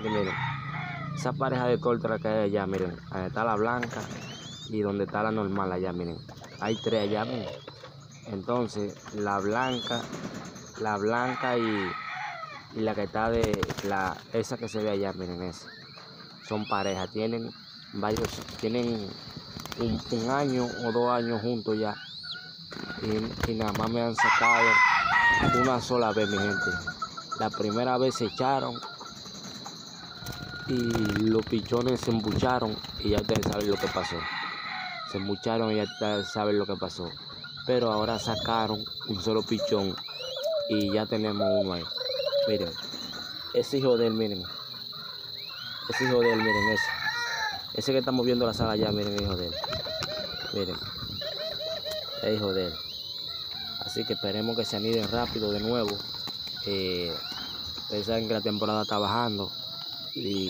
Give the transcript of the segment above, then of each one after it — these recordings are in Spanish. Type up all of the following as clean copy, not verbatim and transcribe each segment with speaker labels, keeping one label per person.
Speaker 1: gente, miren. Esa pareja de tórtola que hay allá, miren. Ahí está la blanca y donde está la normal allá, miren. Hay tres allá, miren. Entonces, la blanca y la que está esa que se ve allá, miren, esa. Son parejas, tienen un año o 2 años juntos ya. Y nada más me han sacado una sola vez, mi gente. La primera vez se echaron y los pichones se embucharon y ya ustedes saben lo que pasó. Se embucharon y ya ustedes saben lo que pasó. Pero ahora sacaron un solo pichón y ya tenemos uno ahí. Miren, ese hijo de él, miren. Ese hijo de él, miren, ese. Ese que está moviendo la sala allá, miren, hijo de él. Miren, es hijo de él. Así que esperemos que se aniden rápido de nuevo. Ustedes saben que la temporada está bajando. Y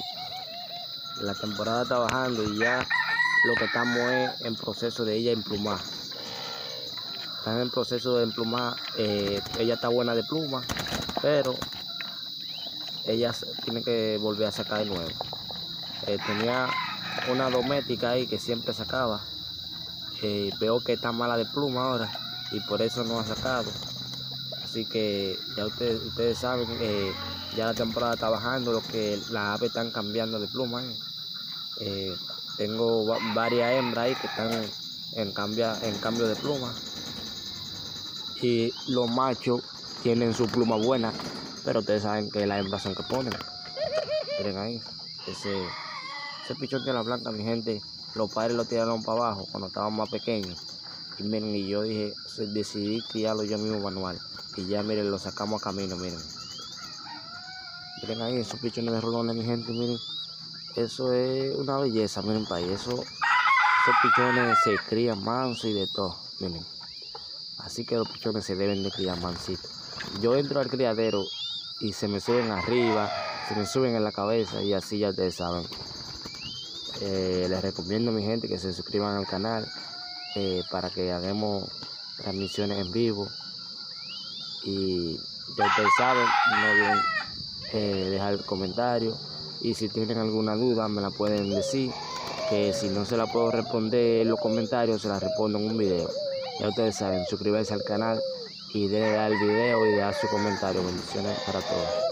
Speaker 1: ya lo que estamos es en proceso de ella emplumar. Están en proceso de emplumar. Ella está buena de pluma, pero ella tiene que volver a sacar de nuevo. Tenía una doméstica ahí que siempre sacaba. Veo que está mala de pluma ahora y por eso no ha sacado. Así que ya ustedes saben, ya la temporada está bajando, lo que las aves están cambiando de pluma. Tengo varias hembras ahí que están en cambio de pluma. Y los machos tienen su pluma buena, pero ustedes saben que las hembras son que ponen. Miren ahí, ese pichón de la blanca, mi gente, los padres lo tiraron para abajo cuando estaban más pequeños. Y miren, y yo decidí criarlo yo mismo manual. Y ya miren, lo sacamos a camino, miren. Miren ahí esos pichones de rolones, mi gente, miren. Eso es una belleza, miren para ahí. Esos pichones se crían manso y de todo, miren. Así que los pichones se deben de criar mansitos. Yo entro al criadero y se me suben arriba, se me suben en la cabeza y así ya ustedes saben. Les recomiendo, mi gente, que se suscriban al canal para que hagamos transmisiones en vivo. Y ya ustedes saben, no olviden dejar el comentario. Y si tienen alguna duda, me la pueden decir. Que si no se la puedo responder en los comentarios, se la respondo en un video. Ya ustedes saben, suscribirse al canal y denle al video y dejar su comentario. Bendiciones para todos.